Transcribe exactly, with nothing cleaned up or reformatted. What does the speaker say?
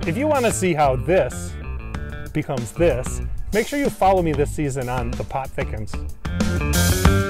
If you want to see how this becomes this, make sure you follow me this season on the pot thickens.